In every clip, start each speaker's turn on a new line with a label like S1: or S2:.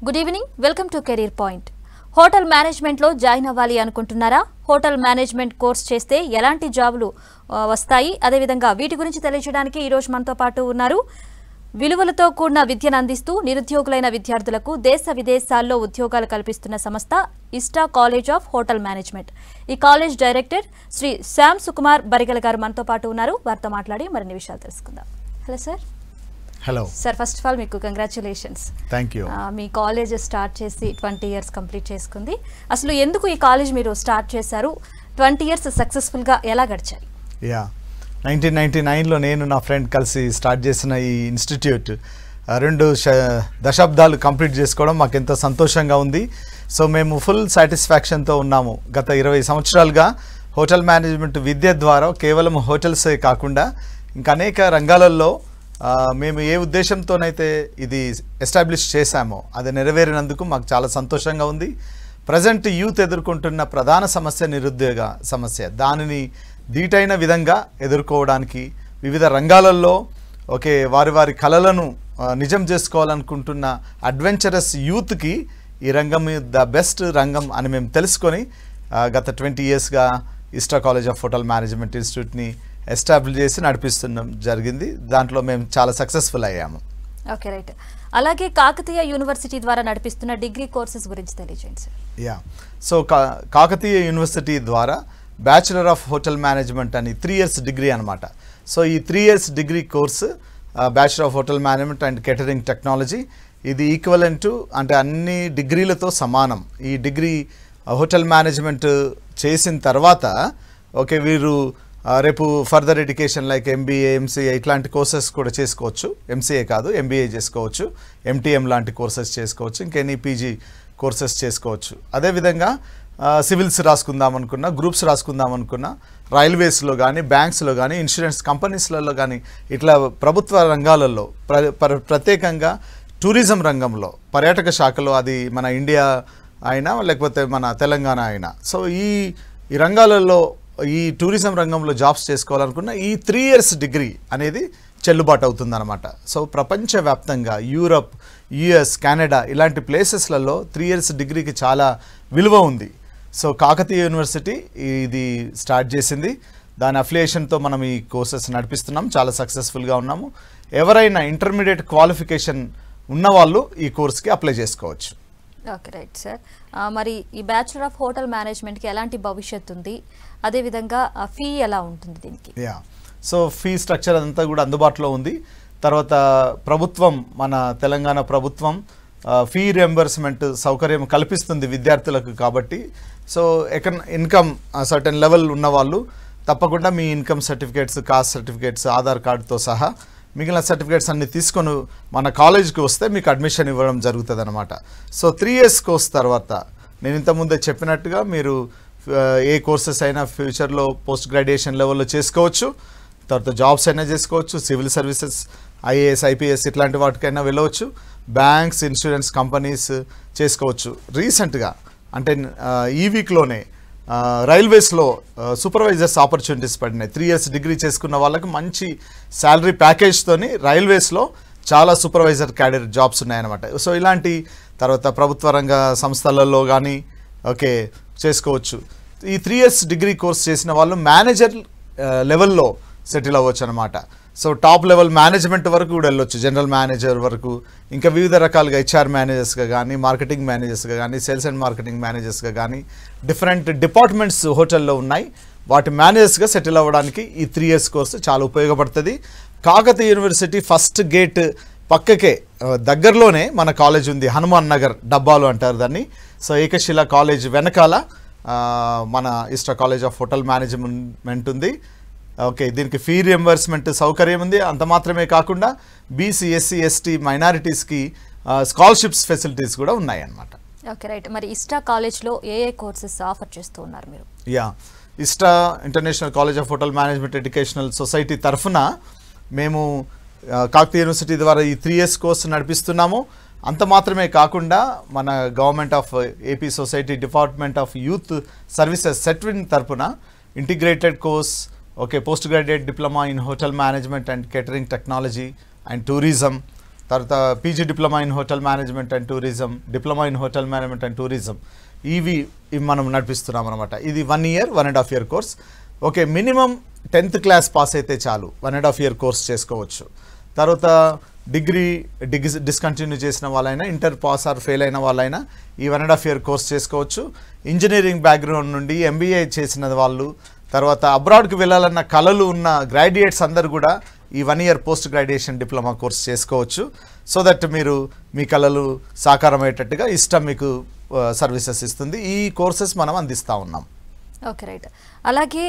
S1: Good evening welcome to career point. Hotel management లో join అవ్వాలి అనుకుంటున్నారా? హోటల్ మేనేజ్మెంట్ కోర్స్ చేస్తే ఎలాంటి జాబులు వస్తాయి, అదే విధంగా వీటి గురించి తెలియజేయడానికి ఈ రోజు మనతో పాటు ఉన్నారు. విలువలతో కూడిన విద్యను అందిస్తూ నిరుద్యోగులైన విద్యార్థులకు దేశ విదేశాల్లో ఉద్యోగాలు కల్పిస్తున్న సంస్థ ISSTA college of hotel management. ఈ కాలేజ్ డైరెక్టర్ శ్రీ శ్యామ్ సుకుమార్ బరిగల గారు మనతో పాటు ఉన్నారు. వారితో మాట్లాడి మరిన్ని విషయాలు తెలుసుకుందాం. Hello sir.
S2: Hello
S1: sir, first of all మీకు కంగ్రాచ్యులేషన్స్.
S2: Thank you.
S1: మీ కాలేజ్ స్టార్ట్ చేసి 20 years కంప్లీట్ చేసుకుంది. అసలు ఎందుకు ఈ కాలేజ్ మీరు స్టార్ట్ చేశారు? 20 years సక్సెస్ఫుల్గా ఎలా గడిచాయి?
S2: 1999లో నేను నా ఫ్రెండ్ కలిసి స్టార్ట్ చేసిన ఈ ఇన్స్టిట్యూట్ 2 దశాబ్దాలు కంప్లీట్ చేసుకోవడం మాకు ఎంతో సంతోషంగా ఉంది. సో మేము ఫుల్ సాటిస్ఫాక్షన్తో ఉన్నాము. గత 20 సంవత్సరాలుగా హోటల్ మేనేజ్మెంట్ విద్య ద్వారా కేవలం హోటల్సే కాకుండా ఇంకా అనేక రంగాలలో మేము ఏ ఉద్దేశంతోనైతే ఇది ఎస్టాబ్లిష్ చేశామో అది నెరవేరినందుకు మాకు చాలా సంతోషంగా ఉంది. ప్రజెంట్ యూత్ ఎదుర్కొంటున్న ప్రధాన సమస్య నిరుద్యోగ సమస్య. దానిని ధీటైన విధంగా ఎదుర్కోవడానికి వివిధ రంగాలలో వారి వారి కళలను నిజం చేసుకోవాలనుకుంటున్న అడ్వెంచరస్ యూత్కి ఈ రంగం ద బెస్ట్ రంగం అని మేము తెలుసుకొని గత 20 yearsగా ISSTA college of hotel management ఇన్స్టిట్యూట్ని ఎస్టాబ్లిష్ చేసి నడిపిస్తున్నాం జరిగింది. దాంట్లో మేము చాలా సక్సెస్ఫుల్ అయ్యాము.
S1: Okay, right. అలాగే కాకతీయ యూనివర్సిటీ ద్వారా నడిపిస్తున్న డిగ్రీ కోర్సెస్ గురించి తెలియజేయండి సార్.
S2: సో కాకతీయ యూనివర్సిటీ ద్వారా బ్యాచులర్ ఆఫ్ హోటల్ మేనేజ్మెంట్ అని 3 years డిగ్రీ అనమాట. సో ఈ 3 years degree course bachelor of hotel management and catering technology ఇది ఈక్వలెంట్ అంటే అన్ని డిగ్రీలతో సమానం. ఈ డిగ్రీ హోటల్ మేనేజ్మెంట్ చేసిన తర్వాత వీరు రేపు further education like MBA, MCA ఇట్లాంటి కోర్సెస్ కూడా చేసుకోవచ్చు. MCA కాదు, MBA చేసుకోవచ్చు, MTM లాంటి కోర్సెస్ చేసుకోవచ్చు, ఇంకెన్ని PG కోర్సెస్ చేసుకోవచ్చు. అదేవిధంగా సివిల్స్ రాసుకుందాం అనుకున్నా, గ్రూప్స్ రాసుకుందాం అనుకున్నా, రైల్వేస్లో కానీ, బ్యాంక్స్లో కానీ, ఇన్సూరెన్స్ కంపెనీస్లలో కానీ ఇట్లా ప్రభుత్వ రంగాలలో ప్రత్యేకంగా టూరిజం రంగంలో పర్యాటక శాఖలో అది మన ఇండియా అయినా లేకపోతే మన తెలంగాణ అయినా సో ఈ రంగాలలో ఈ టూరిజం రంగంలో జాబ్స్ చేసుకోవాలనుకున్న ఈ 3 years డిగ్రీ అనేది చెల్లుబాటు అవుతుందన్నమాట. సో ప్రపంచవ్యాప్తంగా యూరప్, US, కెనడా ఇలాంటి ప్లేసెస్లలో 3 years డిగ్రీకి చాలా విలువ ఉంది. సో కాకతీయ యూనివర్సిటీ ఇది స్టార్ట్ చేసింది. దాని అఫిలియేషన్తో మనం ఈ కోర్సెస్ నడిపిస్తున్నాం. చాలా సక్సెస్ఫుల్గా ఉన్నాము. ఎవరైనా ఇంటర్మీడియట్ క్వాలిఫికేషన్ ఉన్నవాళ్ళు ఈ కోర్స్కి అప్లై చేసుకోవచ్చు.
S1: Okay, right sir. మరి ఈ బ్యాచులర్ ఆఫ్ హోటల్ మేనేజ్మెంట్కి ఎలాంటి భవిష్యత్తు ఉంది, అదేవిధంగా ఫీ ఎలా ఉంటుంది దీనికి?
S2: సో ఫీ స్ట్రక్చర్ అంతా కూడా అందుబాటులో ఉంది. తర్వాత ప్రభుత్వం, మన తెలంగాణ ప్రభుత్వం ఫీ రియంబర్స్మెంట్ సౌకర్యం కల్పిస్తుంది విద్యార్థులకు. కాబట్టి సో ఇన్కమ్ సర్టెన్ లెవెల్ ఉన్న వాళ్ళు తప్పకుండా మీ income certificates, caste certificates, Aadhaar కార్డుతో సహా మిగిలిన సర్టిఫికేట్స్ అన్ని తీసుకొని మన కాలేజ్కి వస్తే మీకు అడ్మిషన్ ఇవ్వడం జరుగుతుంది అనమాట. సో 3 years కోర్స్ తర్వాత నేను ఇంతకుముందే చెప్పినట్టుగా మీరు ఏ కోర్సెస్ అయినా ఫ్యూచర్లో పోస్ట్ గ్రాడ్యుయేషన్ లెవెల్లో చేసుకోవచ్చు. తర్వాత జాబ్స్ అయినా చేసుకోవచ్చు, సివిల్ సర్వీసెస్, IAS, IPS ఇట్లాంటి వాటికైనా వెళ్ళవచ్చు, బ్యాంక్స్, ఇన్సూరెన్స్ కంపెనీస్ చేసుకోవచ్చు. రీసెంట్గా అంటే ఈ వీక్లోనే రైల్వేస్లో సూపర్వైజర్స్ ఆపర్చునిటీస్ పడినాయి. 3 years డిగ్రీ చేసుకున్న వాళ్ళకి మంచి శాలరీ ప్యాకేజ్తోని రైల్వేస్లో చాలా సూపర్వైజర్ క్యాడర్ జాబ్స్ ఉన్నాయన్నమాట. సో ఇలాంటి తర్వాత ప్రభుత్వ రంగ సంస్థలలో కానీ చేసుకోవచ్చు. ఈ 3 years డిగ్రీ కోర్స్ చేసిన వాళ్ళు మేనేజర్ లెవెల్లో సెటిల్ అవ్వచ్చు అనమాట. సో టాప్ లెవెల్ మేనేజ్మెంట్ వరకు కూడా వెళ్ళొచ్చు, జనరల్ మేనేజర్ వరకు, ఇంకా వివిధ రకాలుగా HR మేనేజర్స్గా కానీ, మార్కెటింగ్ మేనేజర్స్గా కానీ, సేల్స్ అండ్ మార్కెటింగ్ మేనేజర్స్గా కానీ డిఫరెంట్ డిపార్ట్మెంట్స్ హోటల్లో ఉన్నాయి. వాటి మేనేజర్స్గా సెటిల్ అవ్వడానికి ఈ 3 years కోర్సు చాలా ఉపయోగపడుతుంది. కాకతీయ యూనివర్సిటీ ఫస్ట్ గేట్ పక్కకే దగ్గరలోనే మన కాలేజ్ ఉంది. హనుమాన్ నగర్ డబ్బాలు అంటారు దాన్ని. సో ఏకశిల కాలేజ్ వెనకాల మన ISSTA college of hotel management ఉంది. దీనికి ఫీ రియంబర్స్మెంట్ సౌకర్యం ఉంది. అంత మాత్రమే కాకుండా BC, SC, ST మైనారిటీస్కి స్కాలర్షిప్స్ ఫెసిలిటీస్ కూడా ఉన్నాయి అన్నమాట.
S1: Okay, right. మరి ISSTA కాలేజ్లో ఏ కోర్సెస్ ఆఫర్ చేస్తూ ఉన్నారు మీరు?
S2: ISSTA international college of hotel management educational society తరఫున మేము కాకతీయ యూనివర్సిటీ ద్వారా ఈ 3 years కోర్సు నడిపిస్తున్నాము. అంత మాత్రమే కాకుండా మన government of AP society department of youth services SETWIN తరఫున integrated course post graduate diploma in hotel management and catering technology and tourism తర్వాత PG diploma in hotel management and tourism, diploma in hotel management and tourism, ఇవి మనం నడిపిస్తున్నాం అనమాట. ఇది 1 year 1.5 year course. Okay, minimum 10th class pass అయితే చాలు 1.5 year course చేసుకోవచ్చు. తర్వాత డిగ్రీ డిస్కంటిన్యూ చేసిన వాళ్ళైనా, ఇంటర్ పాస్ ఆర్ ఫెయిల్ అయిన వాళ్ళైనా ఈ 1.5 year కోర్స్ చేసుకోవచ్చు. ఇంజనీరింగ్ బ్యాక్గ్రౌండ్ నుండి ఎంబీఏ చేసిన వాళ్ళు, తర్వాత అబ్రాడ్కి వెళ్ళాలన్న కళలు ఉన్న గ్రాడ్యుయేట్స్ అందరు కూడా ఈ 1 year post graduation diploma course చేసుకోవచ్చు. సో దట్ మీరు మీ కళలు సాకారమయ్యేటట్టుగా ఇష్టం మీకు సర్వీసెస్ ఇస్తుంది. ఈ కోర్సెస్ మనం అందిస్తూ ఉన్నాం.
S1: Okay, right. అలాగే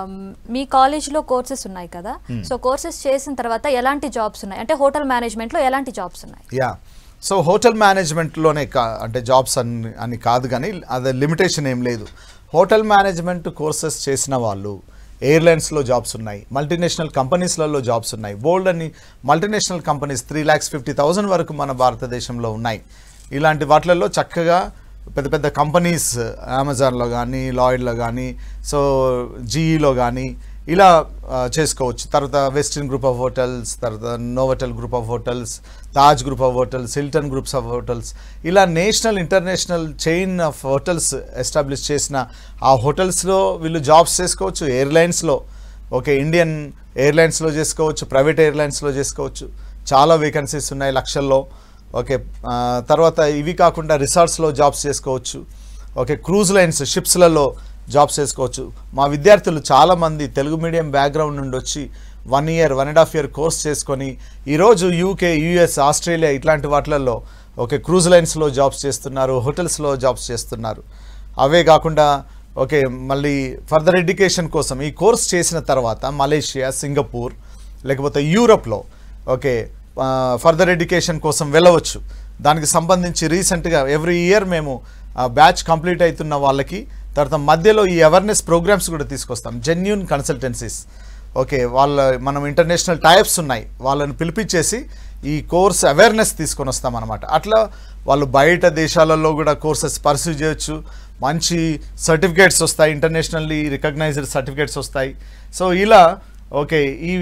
S1: మీ కాలేజ్లో కోర్సెస్ ఉన్నాయి కదా, సో కోర్సెస్ చేసిన తర్వాత ఎలాంటి జాబ్స్ ఉన్నాయి, అంటే హోటల్ మేనేజ్మెంట్లో ఎలాంటి జాబ్స్ ఉన్నాయి?
S2: యా, సో హోటల్ మేనేజ్మెంట్లోనే అంటే జాబ్స్ అని కాదు, కానీ అదే లిమిటేషన్ ఏం లేదు. హోటల్ మేనేజ్మెంట్ కోర్సెస్ చేసిన వాళ్ళు ఎయిర్లైన్స్లో జాబ్స్ ఉన్నాయి, మల్టీనేషనల్ కంపెనీస్లలో జాబ్స్ ఉన్నాయి. బోల్డ్ అని మల్టీనేషనల్ కంపెనీస్ 3,50,000 వరకు మన భారతదేశంలో ఉన్నాయి. ఇలాంటి వాటిలలో చక్కగా పెద్ద పెద్ద కంపెనీస్ అమెజాన్లో కానీ, లాయిడ్లో కానీ, సో జీఈలో కానీ ఇలా చేసుకోవచ్చు. తర్వాత వెస్టిన్ గ్రూప్ ఆఫ్ హోటల్స్, తర్వాత Novotel group of hotels, Taj group of hotels, Hilton groups of hotels, ఇలా national international chain of hotels establish చేసిన ఆ హోటల్స్లో వీళ్ళు జాబ్స్ చేసుకోవచ్చు. ఎయిర్లైన్స్లో, ఓకే, ఇండియన్ ఎయిర్లైన్స్లో చేసుకోవచ్చు, ప్రైవేట్ ఎయిర్లైన్స్లో చేసుకోవచ్చు. చాలా వేకెన్సీస్ ఉన్నాయి లక్షల్లో. ఓకే, తర్వాత ఇవి కాకుండా రిసార్ట్స్లో జాబ్స్ చేసుకోవచ్చు. ఓకే, క్రూజ్ లైన్స్ షిప్స్లలో జాబ్స్ చేసుకోవచ్చు. మా విద్యార్థులు చాలామంది తెలుగు మీడియం బ్యాక్గ్రౌండ్ నుండి వచ్చి 1 year 1.5 year కోర్స్ చేసుకొని ఈరోజు యూకే, యూఎస్, ఆస్ట్రేలియా ఇట్లాంటి వాటిలలో ఓకే క్రూజ్ లైన్స్లో జాబ్స్ చేస్తున్నారు, హోటల్స్లో జాబ్స్ చేస్తున్నారు. అవే కాకుండా ఓకే మళ్ళీ ఫర్దర్ ఎడ్యుకేషన్ కోసం ఈ కోర్స్ చేసిన తర్వాత మలేషియా, సింగపూర్ లేకపోతే యూరోప్లో ఓకే ఫర్దర్ ఎడ్యుకేషన్ కోసం వెళ్ళవచ్చు. దానికి సంబంధించి రీసెంట్గా ఎవ్రీ ఇయర్ మేము బ్యాచ్ కంప్లీట్ అవుతున్న వాళ్ళకి తర్వాత మధ్యలో ఈ అవేర్నెస్ ప్రోగ్రామ్స్ కూడా తీసుకొస్తాం. జెన్యూన్ కన్సల్టెన్సీస్, ఓకే, మనం ఇంటర్నేషనల్ టైప్స్ ఉన్నాయి, వాళ్ళని పిలిపించేసి ఈ కోర్స్ అవేర్నెస్ తీసుకొని వస్తాం అనమాట. అట్లా వాళ్ళు బయట దేశాలలో కూడా కోర్సెస్ పర్సూ చేయొచ్చు. మంచి సర్టిఫికేట్స్ వస్తాయి, ఇంటర్నేషనల్లీ రికగ్నైజ్డ్ సర్టిఫికేట్స్ వస్తాయి. సో ఇలా ఓకే ఈ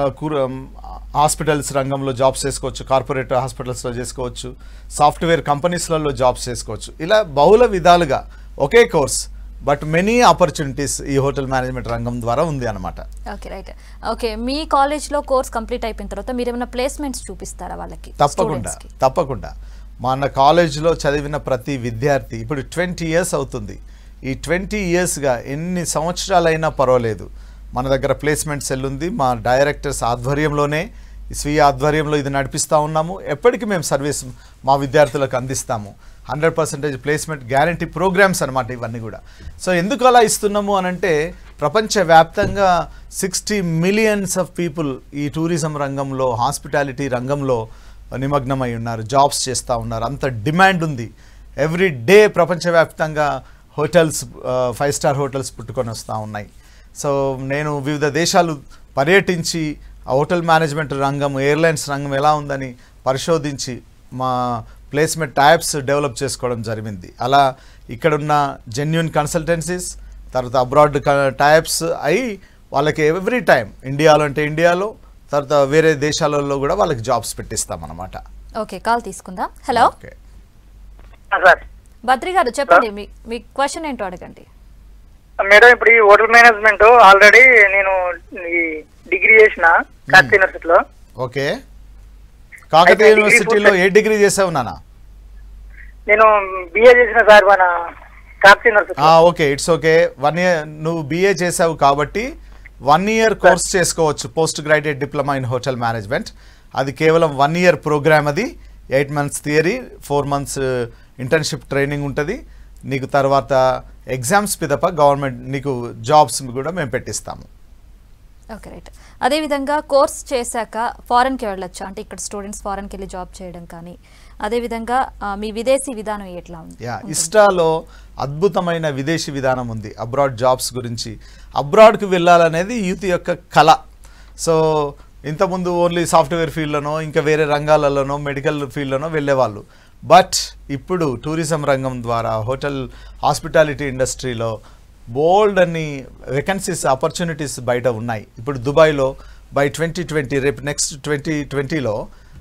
S2: హాస్పిటల్స్ రంగంలో జాబ్స్ చేసుకోవచ్చు, కార్పొరేట్ హాస్పిటల్స్లో చేసుకోవచ్చు, సాఫ్ట్వేర్ కంపెనీస్లలో జాబ్స్ చేసుకోవచ్చు. ఇలా బహుళ విధాలుగా ఒకే కోర్స్ బట్ మెనీ ఆపర్చునిటీస్ ఈ హోటల్ మేనేజ్మెంట్ రంగం ద్వారా ఉంది అనమాట.
S1: Okay, right. ఓకే, మీ కాలేజ్లో కోర్స్ కంప్లీట్ అయిపోయిన తర్వాత మీరు ఏమైనా ప్లేస్మెంట్స్ చూపిస్తారా వాళ్ళకి?
S2: తప్పకుండా మన కాలేజ్లో చదివిన ప్రతి విద్యార్థి ఇప్పుడు 20 years అవుతుంది. ఈ 20 yearsగా ఎన్ని సంవత్సరాలైనా పర్వాలేదు, మన దగ్గర ప్లేస్మెంట్ సెల్ ఉంది. మా డైరెక్టర్స్ ఆధ్వర్యంలోనే, స్వీయ ఆధ్వర్యంలో ఇది నడిపిస్తూ ఉన్నాము. ఎప్పటికీ మేము సర్వీస్ మా విద్యార్థులకు అందిస్తాము. 100% ప్లేస్మెంట్ గ్యారంటీ ప్రోగ్రామ్స్ అనమాట ఇవన్నీ కూడా. సో ఎందుకు అలా ఇస్తున్నాము అనంటే ప్రపంచవ్యాప్తంగా 60 millions ఆఫ్ పీపుల్ ఈ టూరిజం రంగంలో, హాస్పిటాలిటీ రంగంలో నిమగ్నమై ఉన్నారు, జాబ్స్ చేస్తూ ఉన్నారు. అంత డిమాండ్ ఉంది. ఎవ్రీ డే ప్రపంచవ్యాప్తంగా హోటల్స్, 5-star హోటల్స్ పుట్టుకొని వస్తూ ఉన్నాయి. సో నేను వివిధ దేశాలు పర్యటించి ఆ హోటల్ మేనేజ్మెంట్ రంగం, ఎయిర్లైన్స్ రంగం ఎలా ఉందని పరిశోధించి మా ప్లేస్మెంట్ టైప్స్ డెవలప్ చేసుకోవడం జరిగింది. అలా ఇక్కడున్న జెన్యూన్ కన్సల్టెన్సీస్, తర్వాత అబ్రాడ్ టైప్స్ అయి వాళ్ళకి ఎవ్రీ టైం ఇండియాలో అంటే ఇండియాలో, తర్వాత వేరే దేశాలలో కూడా వాళ్ళకి జాబ్స్ పెట్టిస్తామన్నమాట.
S1: ఓకే, కాల్ తీసుకుందాం. హలో,
S2: ఓకే
S1: బద్రి గారు చెప్పండి, మీ క్వశ్చన్ ఏంటో అడగండి.
S3: మేడం, ఇప్పుడు ఈ హోటల్ మేనేజ్మెంట్ ఆల్రెడీ నేను డిగ్రీ చేసిన కాకతీయ యూనివర్సిటీలో.
S2: ఓకే, కాకతీయ యూనివర్సిటీలో ఏ డిగ్రీ చేసావు నాన్న?
S3: నేను బిఏ చేసిన సార్ మన Kakatiya university.
S2: Okay, it's okay. 1 year నువ్వు బిఏ చేసావు కాబట్టి 1 year కోర్స్ చేసుకోవచ్చు, post graduate diploma in hotel management. అది కేవలం 1 year ప్రోగ్రామ్. అది 8 months theory, 4 months internship training ఉంటుంది. నీకు తర్వాత ఎగ్జామ్స్ పిదప గవర్నమెంట్ నీకు జాబ్స్ కూడా మేము పెట్టిస్తాము.
S1: Okay, right. అదేవిధంగా కోర్స్ చేశాక ఫారెన్కి వెళ్ళొచ్చు, అంటే ఇక్కడ స్టూడెంట్స్ ఫారెన్కి వెళ్ళి జాబ్ చేయడం కానీ, అదేవిధంగా మీ విదేశీ విధానం ఎట్లా ఉంది?
S2: ఇస్టాలో అద్భుతమైన విదేశీ విధానం ఉంది అబ్రాడ్ జాబ్స్ గురించి. అబ్రాడ్కి వెళ్ళాలనేది యూత్ యొక్క కళ. సో ఇంతకుముందు ఓన్లీ సాఫ్ట్వేర్ ఫీల్డ్లోనో, ఇంకా వేరే రంగాలలోనో, మెడికల్ ఫీల్డ్లోనో వెళ్ళేవాళ్ళు. బట్ ఇప్పుడు టూరిజం రంగం ద్వారా హోటల్ హాస్పిటాలిటీ ఇండస్ట్రీలో బోల్డ్ అన్ని వేకెన్సీస్, ఆపర్చునిటీస్ బయట ఉన్నాయి. ఇప్పుడు దుబాయ్లో బై 2020, రేపు నెక్స్ట్ 2020లో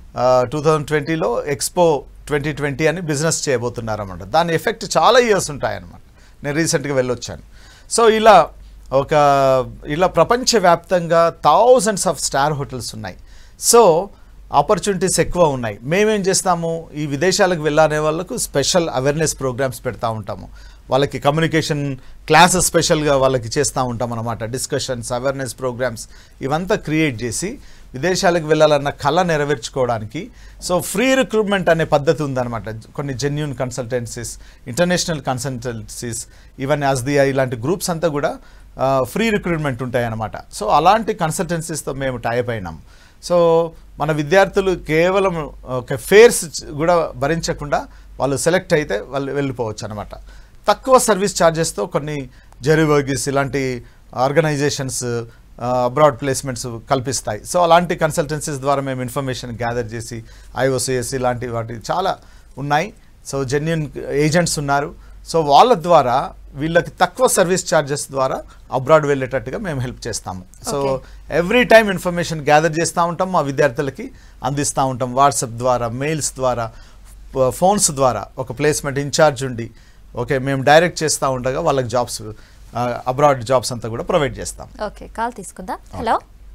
S2: 2020లో ఎక్స్పో 2020 అని బిజినెస్ చేయబోతున్నారన్నమాట. దాని ఎఫెక్ట్ చాలా ఇయర్స్ ఉంటాయన్నమాట. నేను రీసెంట్గా వెళ్ళొచ్చాను. సో ఇలా ప్రపంచవ్యాప్తంగా థౌజండ్స్ ఆఫ్ స్టార్ హోటల్స్ ఉన్నాయి. సో ఆపర్చునిటీస్ ఎక్కువ ఉన్నాయి. మేమేం చేస్తాము, ఈ విదేశాలకు వెళ్ళాలనే వాళ్ళకు స్పెషల్ అవేర్నెస్ ప్రోగ్రామ్స్ పెడతా ఉంటాము. వాళ్ళకి కమ్యూనికేషన్ క్లాసెస్ స్పెషల్గా వాళ్ళకి చేస్తూ ఉంటాం అన్నమాట. డిస్కషన్స్, అవేర్నెస్ ప్రోగ్రామ్స్ ఇవంతా క్రియేట్ చేసి విదేశాలకు వెళ్ళాలన్న కళ నెరవేర్చుకోవడానికి సో ఫ్రీ రిక్రూట్మెంట్ అనే పద్ధతి ఉందన్నమాట. కొన్ని genuine consultancies, international consultancies, even అస్దియా ఇలాంటి గ్రూప్స్ అంతా కూడా ఫ్రీ రిక్రూట్మెంట్ ఉంటాయన్నమాట. సో అలాంటి కన్సల్టెన్సీస్తో మేము టైప్ అయినాం. సో మన విద్యార్థులు కేవలం ఒక ఫేర్స్ కూడా భరించకుండా వాళ్ళు సెలెక్ట్ అయితే వాళ్ళు వెళ్ళిపోవచ్చు అనమాట. తక్కువ సర్వీస్ ఛార్జెస్తో కొన్ని జెరివర్గిస్ ఇలాంటి ఆర్గనైజేషన్స్ అబ్రాడ్ ప్లేస్మెంట్స్ కల్పిస్తాయి. సో అలాంటి కన్సల్టెన్సీస్ ద్వారా మేము ఇన్ఫర్మేషన్ గ్యాదర్ చేసి IOCS ఇలాంటి వాటి చాలా ఉన్నాయి. సో జెన్యూన్ ఏజెంట్స్ ఉన్నారు. సో వాళ్ళ ద్వారా వీళ్ళకి తక్కువ సర్వీస్ ఛార్జెస్ ద్వారా అబ్రాడ్ వెళ్ళేటట్టుగా మేము హెల్ప్ చేస్తాము. So every time information gather చేస్తూ ఉంటాం, మా విద్యార్థులకి అందిస్తూ ఉంటాం. వాట్సాప్ ద్వారా, మెయిల్స్ ద్వారా, ఫోన్స్ ద్వారా ఒక ప్లేస్మెంట్ ఇన్ఛార్జ్ ఉండి ఓకే మేము డైరెక్ట్ చేస్తూ ఉండగా వాళ్ళకి జాబ్స్, అబ్రాడ్ జాబ్స్ అంతా కూడా ప్రొవైడ్ చేస్తాం.
S1: ఓకే, కాల్ తీసుకుందాం. హలో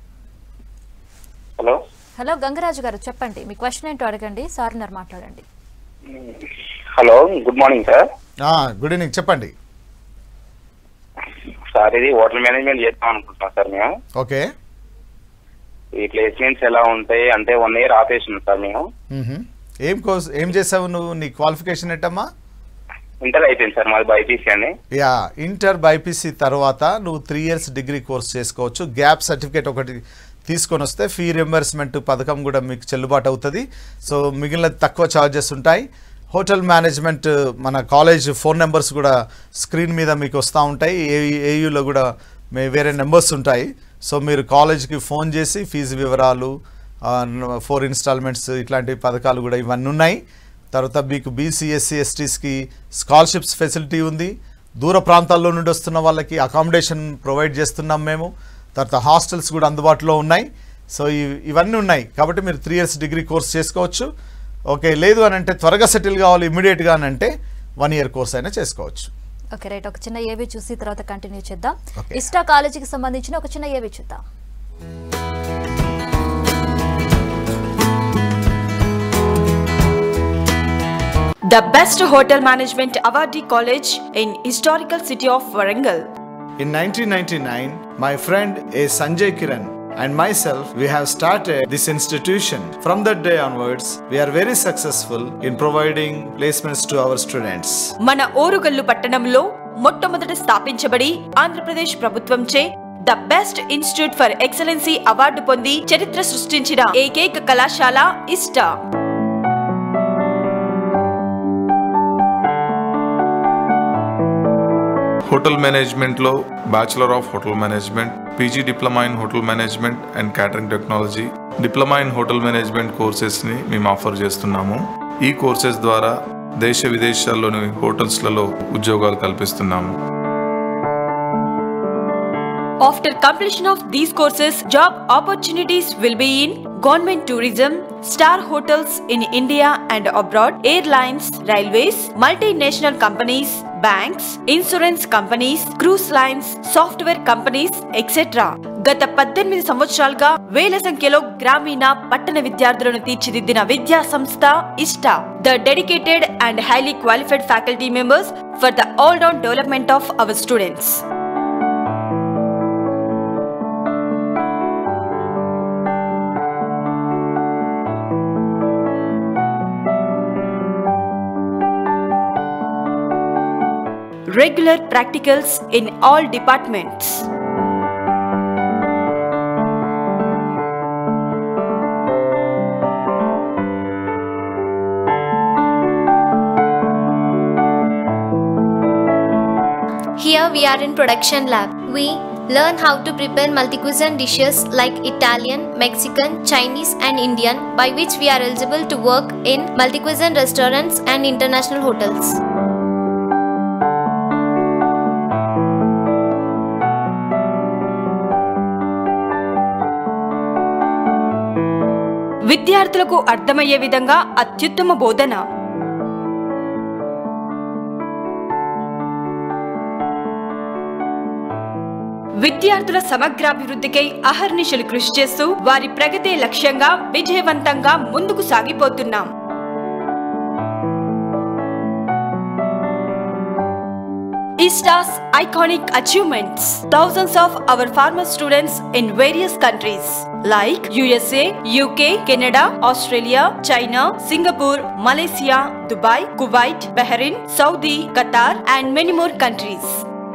S4: హలో
S1: హలో గంగరాజు గారు చెప్పండి, మీ క్వశ్చన్ ఏంటో అడగండి, సార్ మాట్లాడండి.
S4: Hello, good morning sir.
S2: Good evening, చెప్పండి
S4: సార్. ఇది హోటల్ మేనేజ్మెంట్ చేద్దాం అనుకుంటున్నాం సార్ మేము.
S2: ఓకే,
S4: ఈ ప్లేస్మెంట్స్ ఎలా ఉంటాయి అంటే 1 year ఆపేసినాం సార్ మేము.
S2: ఏం చేసావు నువ్వు? నీ క్వాలిఫికేషన్ ఏంటమ్మా?
S4: ఇంటర్ అయిపోయింది సార్, మాది బైపీసీ అని.
S2: ఇంటర్ బైపీసీ తర్వాత నువ్వు 3 years డిగ్రీ కోర్స్ చేసుకోవచ్చు. గ్యాప్ సర్టిఫికేట్ ఒకటి తీసుకొని వస్తే ఫీ రింబర్స్మెంట్ పథకం కూడా మీకు చెల్లుబాటు అవుతుంది. సో మిగిలిన తక్కువ ఛార్జెస్ ఉంటాయి. హోటల్ మేనేజ్మెంట్ మన కాలేజ్ ఫోన్ నెంబర్స్ కూడా స్క్రీన్ మీద మీకు వస్తూ ఉంటాయి. ఏయూలో కూడా వేరే నెంబర్స్ ఉంటాయి. సో మీరు కాలేజ్కి ఫోన్ చేసి ఫీజు వివరాలు, 4 installments ఇట్లాంటి పథకాలు కూడా ఇవన్నీ ఉన్నాయి. తర్వాత మీకు BC SC STస్కి స్కాలర్షిప్స్ ఫెసిలిటీ ఉంది. దూర ప్రాంతాల్లో నుండి వస్తున్న వాళ్ళకి అకామిడేషన్ ప్రొవైడ్ చేస్తున్నాం మేము. తర్వాత హాస్టల్స్ కూడా అందుబాటులో ఉన్నాయి. సో ఇవన్నీ ఉన్నాయి కాబట్టి మీరు 3 years డిగ్రీ కోర్స్ చేసుకోవచ్చు. ఓకే, లేదు అని అంటే త్వరగా సెటిల్ కావాలి ఇమ్మీడియట్గా అని అంటే 1 year కోర్స్ అయినా చేసుకోవచ్చు.
S1: ఓకే రైట్, ఒక చిన్న ఏవి చూసి తర్వాత కంటిన్యూ చేద్దాం. ISSTA కాలేజీకి సంబంధించిన ఒక చిన్న ఏవి చూద్దాం.
S5: The best hotel management awardee college in historical city of Warangal.
S2: In 1999, my friend A. Sanjay Kiran and myself, we have started this institution. From that day onwards, we are very successful in providing placements to our students.
S5: మన ఓరుగల్లు పట్టణంలో మొట్టమొదట స్థాపించబడి ఆంధ్రప్రదేశ్ ప్రభుత్వంచే the best institute for excellency award పొంది చరిత్ర సృష్టించిన ఏకైక కళాశాల ISSTA.
S6: హోటల్ మేనేజ్మెంట్లో bachelor of hotel management, PG diploma in hotel management and catering technology, diploma in hotel management కోర్సెస్ని మేము ఆఫర్ చేస్తున్నాము. ఈ కోర్సెస్ ద్వారా దేశ విదేశాల్లోని హోటల్స్లలో ఉద్యోగాలు కల్పిస్తున్నాము.
S5: After completion of these courses, job opportunities will be in government tourism, star hotels in India and abroad, airlines, railways, multinational companies, banks, insurance companies, cruise lines, software companies, etc. గత 18 సంవత్సరాలుగా వేల సంఖ్యలో గ్రామీణ పట్టణ విద్యార్థులను తీర్చిదిద్దిన విద్యా సంస్థ ISSTA. The dedicated and highly qualified faculty members for the all-round development of our students. Regular practicals in all departments.
S7: Here we are in production lab. We learn how to prepare multi-cuisine dishes like Italian, Mexican, Chinese and Indian, by which we are eligible to work in multi-cuisine restaurants and international hotels.
S5: విద్యార్థులకు అర్థమయ్యే విధంగా అత్యుత్తమ బోధన. విద్యార్థుల సమగ్రాభివృద్ధికై అహర్నిశలు కృషి చేస్తూ వారి ప్రగతి లక్ష్యంగా విజయవంతంగా ముందుకు సాగిపోతున్నాం. ISSTA's iconic achievements. Thousands of our farmer students in various countries like USA, UK, Canada, Australia, China, Singapore, Malaysia, Dubai, Kuwait, Bahrain, Saudi, Qatar and many more countries.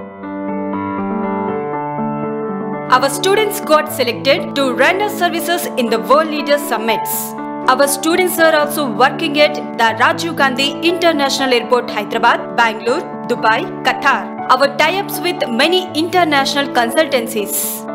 S5: Our students got selected to render services in the World Leaders Summits. Our students are also working at the Rajiv Gandhi International Airport, Hyderabad, Bangalore, Dubai, Qatar. Our tie-ups with many international consultancies.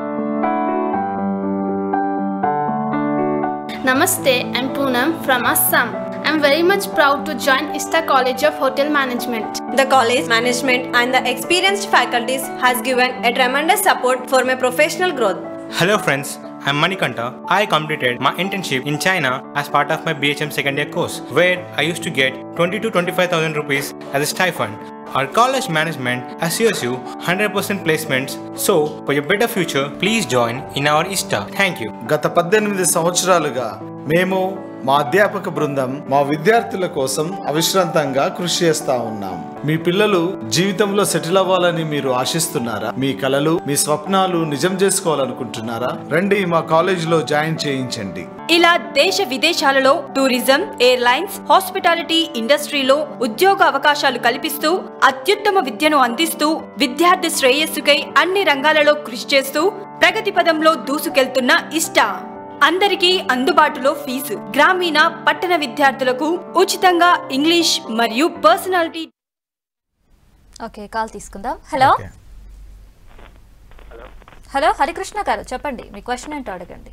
S8: Namaste, I'm Poonam from Assam. I'm very much proud to join ISSTA College of Hotel Management.
S9: The college management and the experienced faculties has given a tremendous support for my professional growth.
S10: Hello friends, I'm Manikanta. I completed my internship in China as part of my BHM second year course, where I used to get 20 to 25,000 rupees as a stipend. Our college management assures you 100% placements, so for your better future, please join in our ISSTA. Thank you.
S2: గత 18 సంవత్సరాలుగా మేము మా అధ్యాపక బృందం మా విద్యార్థుల కోసం అవిశ్రాంతంగా కృషి చేస్తా ఉన్నాం. మీ పిల్లలు జీవితంలో సెటిల్ అవ్వాలని మీరు ఆశిస్తున్నారా? మీ కలలు, మీ స్వప్నాలు నిజం చేసుకోవాలనుకుంటున్నారా? రండి మా కాలేజీలో జాయిన్ చేయించండి.
S5: ఇలా దేశ విదేశాలలో టూరిజం, ఎయిర్లైన్స్, హాస్పిటాలిటీ ఇండస్ట్రీలో ఉద్యోగ అవకాశాలు కల్పిస్తూ అత్యుత్తమ విద్యను అందిస్తూ విద్యార్థి శ్రేయస్సుకై అన్ని రంగాలలో కృషి చేస్తూ ప్రగతి పదంలో దూసుకెళ్తున్న ISSTA. అందరికీ అందుబాటులో ఫీజు. గ్రామీణ, పట్టణ విద్యార్థులకు ఉచితంగా ఇంగ్లీష్ మరియు పర్సనాలిటీ.
S1: ఓకే, కాల్ తీసుకుందాం. హలో హలో హరికృష్ణ గారు చెప్పండి, మీ క్వశ్చన్ ఏంటో అడగండి.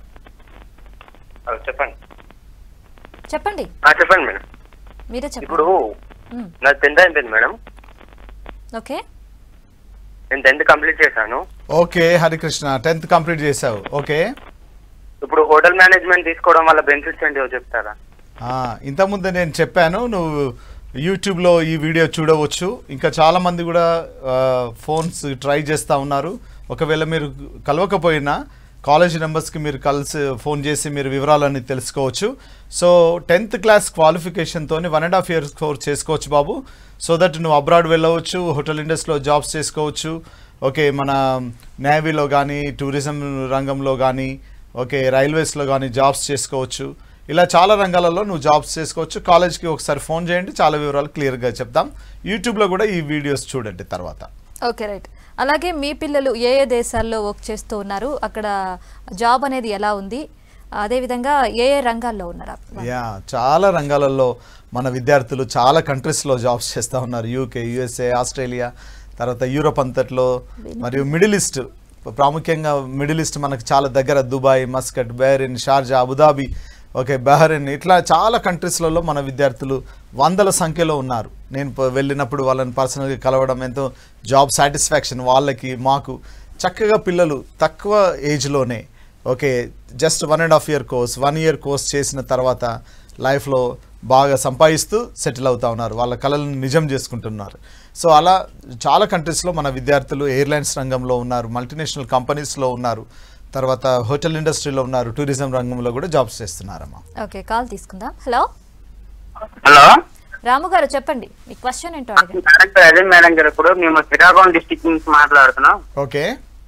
S11: చెప్పండి
S1: చెప్పండి
S11: చెప్పండి మేడం.
S1: మీరే చెప్పండి.
S11: ఇప్పుడు నాకు 10th అయిపోయింది మేడం.
S1: ఓకే,
S11: నేను 10th కంప్లీట్ చేశాను.
S2: ఓకే హరికృష్ణ, 10th కంప్లీట్ చేసావు. ఓకే,
S11: ఇప్పుడు హోటల్ మేనేజ్మెంట్ తీసుకోవడం వల్ల బెనిఫిట్స్ ఏంటో చెప్తారా?
S2: ఇంతకుముందు నేను చెప్పాను, నువ్వు యూట్యూబ్లో ఈ వీడియో చూడవచ్చు. ఇంకా చాలామంది కూడా ఫోన్స్ ట్రై చేస్తూ ఉన్నారు. ఒకవేళ మీరు కలవకపోయినా కాలేజ్ నెంబర్స్కి మీరు ఫోన్ చేసి మీరు వివరాలన్నీ తెలుసుకోవచ్చు. సో 10th క్లాస్ క్వాలిఫికేషన్తో 1.5 years కోర్స్ చేసుకోవచ్చు బాబు. సో దట్ నువ్వు అబ్రాడ్ వెళ్ళవచ్చు, హోటల్ ఇండస్ట్రీలో జాబ్స్ చేసుకోవచ్చు. ఓకే, మన నేవీలో కానీ, టూరిజం రంగంలో కానీ, ఓకే రైల్వేస్లో కానీ జాబ్స్ చేసుకోవచ్చు. ఇలా చాలా రంగాలలో నువ్వు జాబ్స్ చేసుకోవచ్చు. కాలేజ్కి ఒకసారి ఫోన్ చేయండి, చాలా వివరాలు క్లియర్గా చెప్తాం. యూట్యూబ్లో కూడా ఈ వీడియోస్ చూడండి తర్వాత.
S1: Okay, right. అలాగే మీ పిల్లలు ఏ ఏ దేశాల్లో వర్క్ చేస్తూ ఉన్నారు, అక్కడ జాబ్ అనేది ఎలా ఉంది, అదేవిధంగా ఏ ఏ రంగాల్లో ఉన్నారు?
S2: చాలా రంగాలలో మన విద్యార్థులు చాలా కంట్రీస్లో జాబ్స్ చేస్తూ ఉన్నారు. UK, USA, ఆస్ట్రేలియా, తర్వాత యూరోప్ అంతట్లో మరియు మిడిల్ ఈస్ట్. ప్రాముఖ్యంగా మిడిల్ ఈస్ట్ మనకు చాలా దగ్గర Dubai, Muscat, Bahrain, Sharjah, Abu Dhabi, okay Bahrain, ఇట్లా చాలా కంట్రీస్లలో మన విద్యార్థులు వందల సంఖ్యలో ఉన్నారు. నేను వెళ్ళినప్పుడు వాళ్ళని పర్సనల్గా కలవడం ఎంతో జాబ్ సాటిస్ఫాక్షన్ వాళ్ళకి మాకు. చక్కగా పిల్లలు తక్కువ ఏజ్లోనే okay just 1.5 year course, 1 year course చేసిన తర్వాత లైఫ్లో బాగా సంపాదిస్తూ సెటిల్ అవుతూ ఉన్నారు, వాళ్ళ కళలను నిజం చేసుకుంటున్నారు. సో అలా చాలా కంట్రీస్లో మన విద్యార్థులు ఎయిర్లైన్స్ రంగంలో ఉన్నారు, మల్టీనేషనల్ కంపెనీస్లో ఉన్నారు, తర్వాత హోటల్ ఇండస్ట్రీలో ఉన్నారు, టూరిజం రంగంలో కూడా జాబ్స్ చేస్తున్నారమ్మా.
S1: ఓకే, కాల్ తీసుకుందాం. హలో
S11: హలో
S1: రాము గారు చెప్పండి, మీ క్వశ్చన్ ఏంటో అడగండి.
S11: అదే మేడం గారు, ఇప్పుడు మేము శ్రీకాకుళం డిస్ట్రిక్ట్ నుంచి మాట్లాడుతున్నాం.
S2: ఓకే,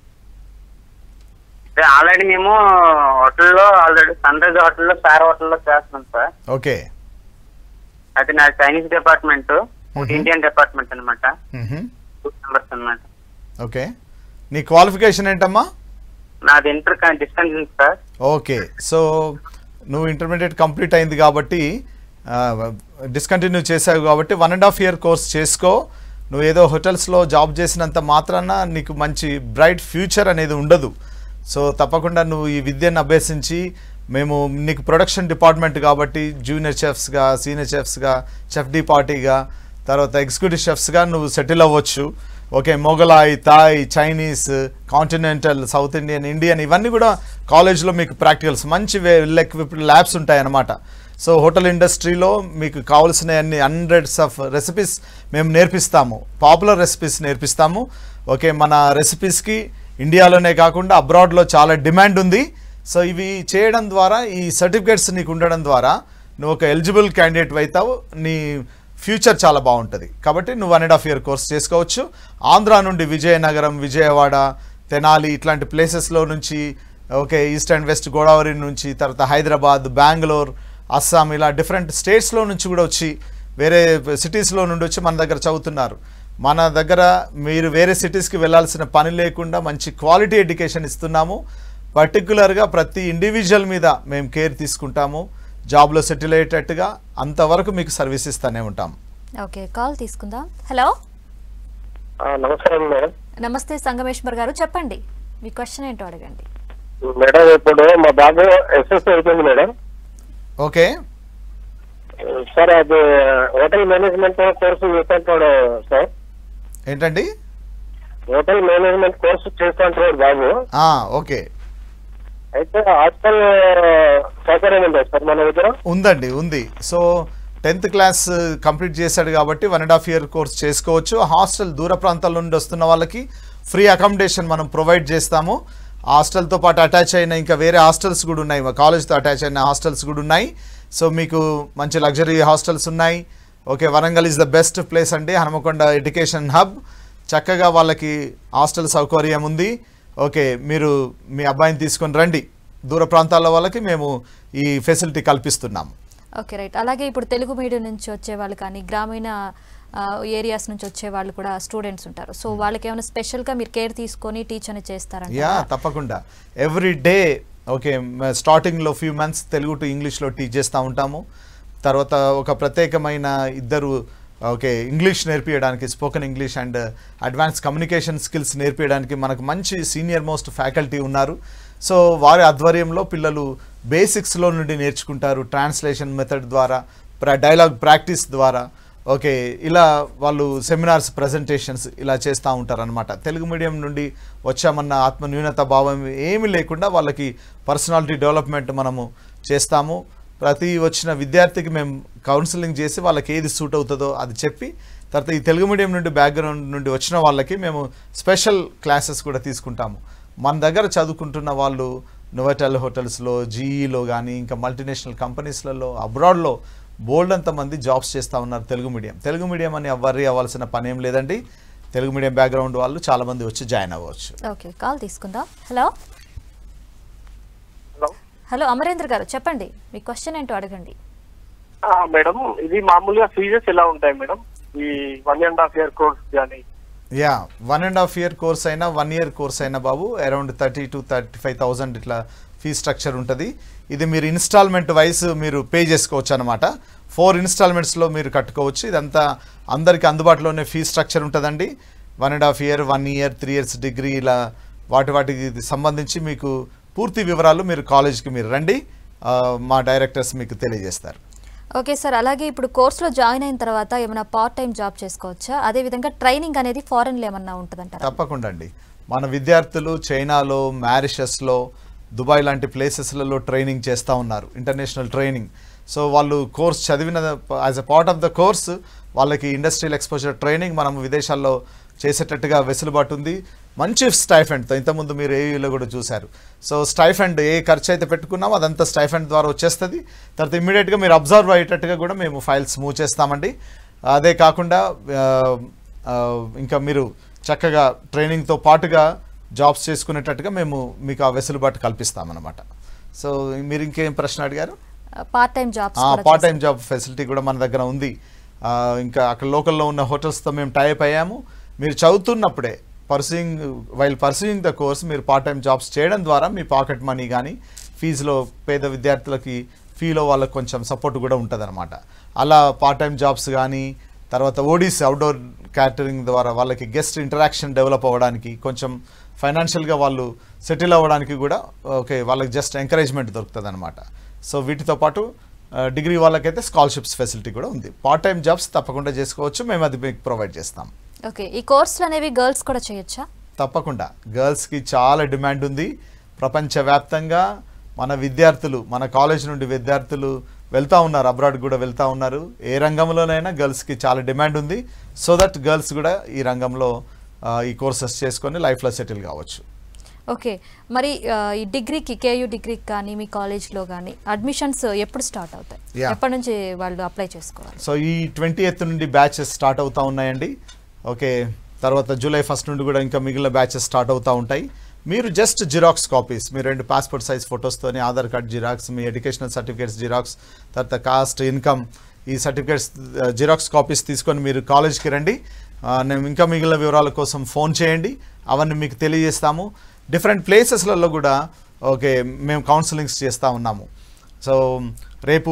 S11: ఆల్రెడీ మేము హోటల్లో సన్ రైజ్ హోటల్లో, స్టార్ హోటల్లో చేస్తున్నాం సార్.
S2: ఓకే,
S11: అయితే నా చైనీస్ డిపార్ట్మెంట్, ఇండియన్ డిపార్ట్మెంట్ అనమాట, 2 members అనమాట.
S2: ఓకే, నీ క్వాలిఫికేషన్ ఏంటమ్మా?
S11: నాది inter discontinue sir.
S2: Okay, so నువ్వు ఇంటర్మీడియట్ కంప్లీట్ అయింది కాబట్టి డిస్కంటిన్యూ చేసావు కాబట్టి 1.5 year కోర్స్ చేసుకో. నువ్వు ఏదో హోటల్స్లో జాబ్ చేసినంత మాత్రాన నీకు మంచి బ్రైట్ ఫ్యూచర్ అనేది ఉండదు. సో తప్పకుండా నువ్వు ఈ విద్యను అభ్యసించి మేము నీకు ప్రొడక్షన్ డిపార్ట్మెంట్ కాబట్టి జూనియర్ చెఫ్స్గా, సీనియర్ చెఫ్స్గా, చెఫ్ డి పార్టీగా, తర్వాత ఎగ్జిక్యూటివ్ షెఫ్స్గా నువ్వు సెటిల్ అవ్వచ్చు. Okay Mughlai, Thai, Chinese, continental, South Indian, Indian ఇవన్నీ కూడా కాలేజ్లో మీకు ప్రాక్టికల్స్ మంచి వెల్ ఎక్విప్డ్ ల్యాబ్స్ ఉంటాయి అన్నమాట. సో హోటల్ ఇండస్ట్రీలో మీకు కావాల్సిన అన్ని హండ్రెడ్స్ ఆఫ్ రెసిపీస్ మేము నేర్పిస్తాము, పాపులర్ రెసిపీస్ నేర్పిస్తాము. ఓకే మన రెసిపీస్కి ఇండియాలోనే కాకుండా అబ్రాడ్లో చాలా డిమాండ్ ఉంది. సో ఇవి చేయడం ద్వారా ఈ సర్టిఫికేట్స్ నీకు ఉండడం ద్వారా నువ్వు ఒక ఎలిజిబుల్ క్యాండిడేట్ అవుతావు, నీ ఫ్యూచర్ చాలా బాగుంటుంది. కాబట్టి నువ్వు 1.5 year కోర్స్ చేసుకోవచ్చు. ఆంధ్ర నుండి విజయనగరం, విజయవాడ, తెనాలి ఇట్లాంటి ప్లేసెస్లో నుంచి, okay east and west Godavari నుంచి, తర్వాత హైదరాబాద్, బెంగళూరు, అస్సాం ఇలా డిఫరెంట్ స్టేట్స్లో నుంచి కూడా వచ్చి వేరే సిటీస్లో నుండి వచ్చి మన దగ్గర చదువుతున్నారు. మన దగ్గర మీరు వేరే సిటీస్కి వెళ్ళాల్సిన పని లేకుండా మంచి క్వాలిటీ ఎడ్యుకేషన్ ఇస్తున్నాము. పర్టికులర్గా ప్రతి ఇండివిజువల్ మీద మేము కేర్ తీసుకుంటాము. జాబ్లో సెటిల్ అయ్యేటట్టుగా అంతవరకు మీకు సర్వీస్ ఇస్తూనే ఉంటాం.
S1: ఓకే కాల్ తీసుకుందాం. హలో
S12: నమస్కారం మేడం.
S1: నమస్తే సంగమేశ్వర్ గారు, చెప్పండి మీ క్వశ్చన్ ఏంటో అడగండి.
S12: మేడం ఇప్పుడు మా బాబు ఎస్ఎస్ అయిపోయింది మేడం.
S2: ఓకే
S12: సార్ అది హోటల్ మేనేజ్మెంట్ కోర్సు చేస్తాడు సార్.
S2: ఏంటండి?
S12: హోటల్ మేనేజ్మెంట్ కోర్సు చేస్తాడు బాబు.
S2: ఓకే
S12: అయితే హాస్టల్ సౌకర్యం ఉందా సార్ మన దగ్గర?
S2: ఉందండి, ఉంది. సో 10th class కంప్లీట్ చేశాడు కాబట్టి 1.5 year కోర్స్ చేసుకోవచ్చు. హాస్టల్ దూర ప్రాంతాల నుండి వస్తున్న వాళ్ళకి ఫ్రీ అకామిడేషన్ మనం ప్రొవైడ్ చేస్తాము. హాస్టల్తో పాటు అటాచ్ అయిన ఇంకా వేరే హాస్టల్స్ కూడా ఉన్నాయి, కాలేజ్తో అటాచ్ అయిన హాస్టల్స్ కూడా ఉన్నాయి. సో మీకు మంచి లగ్జరీ హాస్టల్స్ ఉన్నాయి. Okay Warangal is the best place అండి, హనుమకొండ ఎడ్యుకేషన్ హబ్. చక్కగా వాళ్ళకి హాస్టల్ సౌకర్యం ఉంది. ఓకే మీరు మీ అబ్బాయిని తీసుకొని రండి, దూర ప్రాంతాల వాళ్ళకి మేము ఈ ఫెసిలిటీ కల్పిస్తున్నాము.
S1: Okay right. అలాగే ఇప్పుడు తెలుగు మీడియం నుంచి వచ్చే వాళ్ళు కానీ గ్రామీణ ఏరియాస్ నుంచి వచ్చే వాళ్ళు కూడా స్టూడెంట్స్ ఉంటారు. సో వాళ్ళకి ఏమైనా స్పెషల్గా మీరు కేర్ తీసుకొని టీచ్ అని చేస్తారా?
S2: యా తప్పకుండా. ఎవ్రీ డే ఓకే స్టార్టింగ్లో ఫ్యూ మంత్స్ తెలుగు టు ఇంగ్లీష్లో టీచ్ చేస్తూ ఉంటాము. తర్వాత ఒక ప్రత్యేకమైన ఇద్దరు ఓకే ఇంగ్లీష్ నేర్పించడానికి, spoken English and advance communication skills నేర్పించడానికి మనకు మంచి సీనియర్ మోస్ట్ ఫ్యాకల్టీ ఉన్నారు. సో వారి ఆధ్వర్యంలో పిల్లలు బేసిక్స్లో నుండి నేర్చుకుంటారు, ట్రాన్స్లేషన్ మెథడ్ ద్వారా, డైలాగ్ ప్రాక్టీస్ ద్వారా. ఓకే ఇలా వాళ్ళు సెమినార్స్, ప్రజెంటేషన్స్ ఇలా చేస్తూ ఉంటారు అనమాట. తెలుగు మీడియం నుండి వచ్చామన్న ఆత్మన్యూనత భావం ఏమీ లేకుండా వాళ్ళకి పర్సనాలిటీ డెవలప్మెంట్ మనము చేస్తాము. ప్రతి వచ్చిన విద్యార్థికి మేము కౌన్సిలింగ్ చేసి వాళ్ళకి ఏది సూట్ అవుతుందో అది చెప్పి, తర్వాత ఈ తెలుగు మీడియం నుండి బ్యాక్గ్రౌండ్ నుండి వచ్చిన వాళ్ళకి మేము స్పెషల్ క్లాసెస్ కూడా తీసుకుంటాము. మన దగ్గర చదువుకుంటున్న వాళ్ళు నోవెటల్ హోటల్స్లో, జీఈలో కానీ ఇంకా మల్టీనేషనల్ కంపెనీస్లలో, అబ్రాడ్లో బోల్డ్ అంతమంది జాబ్స్ చేస్తూ ఉన్నారు. తెలుగు మీడియం అని వర్రీ అవ్వాల్సిన పని ఏం లేదండి. తెలుగు మీడియం బ్యాక్గ్రౌండ్ వాళ్ళు చాలామంది వచ్చి జాయిన్ అవ్వచ్చు.
S1: ఓకే కాల్ తీసుకుందాం. హలో హలో అమరేంద్ర గారు, చెప్పండి మీ క్వశ్చన్ ఏంటో అడగండి.
S12: మేడం ఇది మామూలుగా ఫీజెస్ ఎలా ఉంటాయి మేడం ఈ 1.5 year కోర్స్ కానీ?
S2: యా 1.5 year కోర్స్ అయినా 1 year కోర్స్ అయినా బాబు అరౌండ్ 30,000 to 35,000 ఇట్లా ఫీ స్ట్రక్చర్ ఉంటుంది. ఇది మీరు ఇన్స్టాల్మెంట్ వైజ్ మీరు పే చేసుకోవచ్చు అనమాట. 4 ఇన్స్టాల్మెంట్స్లో మీరు కట్టుకోవచ్చు. ఇదంతా అందరికీ అందుబాటులోనే ఫీ స్ట్రక్చర్ ఉంటుందండి. 1.5 year, 1 year, 3 years డిగ్రీ ఇలా వాటికి సంబంధించి మీకు పూర్తి వివరాలు మీరు కాలేజ్కి మీరు రండి, మా డైరెక్టర్స్ మీకు తెలియజేస్తారు.
S1: Okay sir. అలాగే ఇప్పుడు కోర్సులో జాయిన్ అయిన తర్వాత ఏమైనా పార్ట్ టైం జాబ్ చేసుకోవచ్చా? అదేవిధంగా ట్రైనింగ్ అనేది ఫారెన్లో ఏమన్నా ఉంటుందంటారా?
S2: తప్పకుండా అండి. మన విద్యార్థులు చైనాలో, మారిషస్లో, దుబాయ్ లాంటి ప్లేసెస్లలో ట్రైనింగ్ చేస్తూ ఉన్నారు, ఇంటర్నేషనల్ ట్రైనింగ్. సో వాళ్ళు కోర్స్ చదివిన as a part of the course వాళ్ళకి ఇండస్ట్రియల్ ఎక్స్పోజర్ ట్రైనింగ్ మనం విదేశాల్లో చేసేటట్టుగా వెసులుబాటు ఉంది. మంచి స్టైఫండ్తో, ఇంతకుముందు మీరు ఏఈలో కూడా చూశారు. సో స్టైఫండ్ ఏ ఖర్చు అయితే పెట్టుకున్నామో అదంతా స్టైఫండ్ ద్వారా వచ్చేస్తుంది. తర్వాత ఇమ్మీడియట్గా మీరు అబ్జర్వ్ అయ్యేటట్టుగా కూడా మేము ఫైల్స్ మూవ్ చేస్తామండి. అదే కాకుండా ఇంకా మీరు చక్కగా ట్రైనింగ్తో పాటుగా జాబ్స్ చేసుకునేటట్టుగా మేము మీకు ఆ వెసులుబాటు కల్పిస్తామన్నమాట. సో మీరు ఇంకేం ప్రశ్న అడిగారు?
S1: పార్ట్ టైం
S2: జాబ్ ఫెసిలిటీ కూడా మన దగ్గర ఉంది. ఇంకా అక్కడ లోకల్లో ఉన్న హోటల్స్తో మేము టైప్ అయ్యాము. మీరు చదువుతున్నప్పుడే పర్సూయింగ్ ద కోర్స్ మీరు పార్ట్ టైం జాబ్స్ చేయడం ద్వారా మీ పాకెట్ మనీ కానీ ఫీజులో పేద విద్యార్థులకి ఫీలో వాళ్ళకి కొంచెం సపోర్ట్ కూడా ఉంటుంది అనమాట. అలా పార్ట్ టైం జాబ్స్ కానీ, తర్వాత ఓడీసీ అవుట్డోర్ క్యాటరింగ్ ద్వారా వాళ్ళకి గెస్ట్ ఇంటరాక్షన్ డెవలప్ అవ్వడానికి, కొంచెం ఫైనాన్షియల్గా వాళ్ళు సెటిల్ అవ్వడానికి కూడా ఓకే వాళ్ళకి జస్ట్ ఎంకరేజ్మెంట్ దొరుకుతుంది అనమాట. సో వీటితో పాటు డిగ్రీ వాళ్ళకైతే స్కాలర్షిప్స్ ఫెసిలిటీ కూడా ఉంది. పార్ట్ టైం జాబ్స్ తప్పకుండా చేసుకోవచ్చు, మేము అది మీకు ప్రొవైడ్ చేస్తాం.
S1: ఓకే, ఈ కోర్సులు అనేవి గర్ల్స్ కూడా చేయొచ్చా?
S2: తప్పకుండా గర్ల్స్కి చాలా డిమాండ్ ఉంది. ప్రపంచవ్యాప్తంగా మన విద్యార్థులు, మన కాలేజ్ నుండి విద్యార్థులు వెళ్తూ ఉన్నారు, అబ్రాడ్ కూడా వెళ్తూ ఉన్నారు. ఏ రంగంలోనైనా గర్ల్స్కి చాలా డిమాండ్ ఉంది. సో దట్ గర్ల్స్ కూడా ఈ రంగంలో ఈ కోర్సెస్ చేసుకొని లైఫ్లో సెటిల్ కావచ్చు.
S1: ఓకే, మరి ఈ డిగ్రీకి, కేయూ డిగ్రీకి కానీ మీ కాలేజ్లో కానీ అడ్మిషన్స్ ఎప్పుడు స్టార్ట్ అవుతాయి? ఎప్పటి నుంచి వాళ్ళు అప్లై చేసుకోవాలి?
S2: సో ఈ 20th నుండి బ్యాచెస్ స్టార్ట్ అవుతూ ఉన్నాయండి. ఓకే, తర్వాత July 1st నుండి కూడా ఇంకా మిగిలిన బ్యాచెస్ స్టార్ట్ అవుతూ ఉంటాయి. మీరు జస్ట్ జిరాక్స్ కాపీస్, మీ 2 పాస్పోర్ట్ సైజ్ ఫొటోస్తోని, ఆధార్ కార్డ్ జిరాక్స్, మీ ఎడ్యుకేషనల్ సర్టిఫికేట్స్ జిరాక్స్, తర్వాత కాస్ట్, ఇన్కమ్, ఈ సర్టిఫికేట్స్ జిరాక్స్ కాపీస్ తీసుకొని మీరు కాలేజ్కి రండి. నేను ఇంకా మిగిలిన వివరాల కోసం ఫోన్ చేయండి, అవన్నీ మీకు తెలియజేస్తాము. డిఫరెంట్ ప్లేసెస్లలో కూడా ఓకే మేము కౌన్సిలింగ్స్ చేస్తూ ఉన్నాము. సో రేపు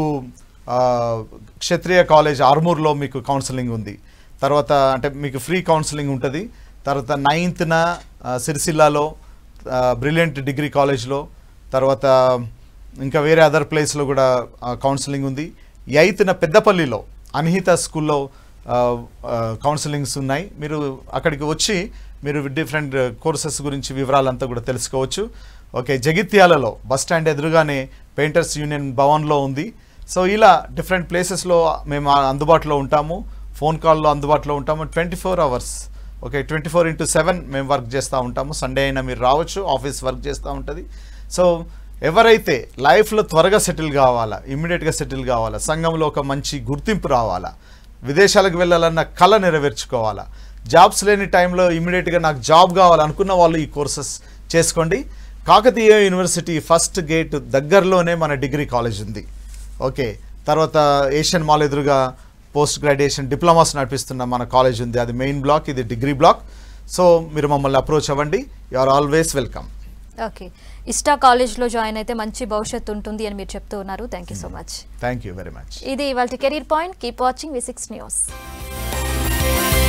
S2: క్షత్రియ కాలేజ్ ఆర్మూర్లో మీకు కౌన్సిలింగ్ ఉంది. తర్వాత అంటే మీకు ఫ్రీ కౌన్సిలింగ్ ఉంటుంది. తర్వాత 9th సిరిసిల్లాలో బ్రిలియంట్ డిగ్రీ కాలేజ్లో, తర్వాత ఇంకా వేరే అదర్ ప్లేస్లో కూడా కౌన్సిలింగ్ ఉంది. 8th పెద్దపల్లిలో అన్హిత స్కూల్లో కౌన్సిలింగ్స్ ఉన్నాయి. మీరు అక్కడికి వచ్చి మీరు డిఫరెంట్ కోర్సెస్ గురించి వివరాలంతా కూడా తెలుసుకోవచ్చు. ఓకే, జగిత్యాలలో బస్ స్టాండ్ ఎదురుగానే పెయింటర్స్ యూనియన్ భవన్లో ఉంది. సో ఇలా డిఫరెంట్ ప్లేసెస్లో మేము అందుబాటులో ఉంటాము, ఫోన్ కాల్లో అందుబాటులో ఉంటాము. 24 hours, ఓకే 24/7 మేము వర్క్ చేస్తూ ఉంటాము. సండే అయినా మీరు రావచ్చు, ఆఫీస్ వర్క్ చేస్తూ ఉంటుంది. సో ఎవరైతే లైఫ్లో త్వరగా సెటిల్ కావాలా, ఇమ్మీడియట్గా సెటిల్ కావాలా, సంఘంలో ఒక మంచి గుర్తింపు రావాలా, విదేశాలకు వెళ్ళాలన్న కళ నెరవేర్చుకోవాలా, జాబ్స్ లేని టైంలో ఇమ్మీడియట్గా నాకు జాబ్ కావాలనుకున్న వాళ్ళు ఈ కోర్సెస్ చేసుకోండి. కాకతీయ యూనివర్సిటీ ఫస్ట్ గేట్ దగ్గరలోనే మన డిగ్రీ కాలేజ్ ఉంది. ఓకే, తర్వాత ఏషియన్ మాల్ ఎదురుగా పోస్ట్ గ్రాడ్యుయేషన్ డిప్లొమాస్ నడిపిస్తున్న మన కాలేజ్ ఉంది. అది మెయిన్ బ్లాక్, ఇది డిగ్రీ బ్లాక్. సో మీరు మమ్మల్ని అప్రోచ్ అవ్వండి, you are always welcome.
S1: Okay, ఇస్టా కాలేజ్లో జాయిన్ అయితే మంచి భవిష్యత్తు ఉంటుంది అని మీరు చెప్తూ ఉన్నారు. Thank you so much.
S2: Thank you very much.
S1: ఇది ఇవాళ career point. Keep watching V6 News.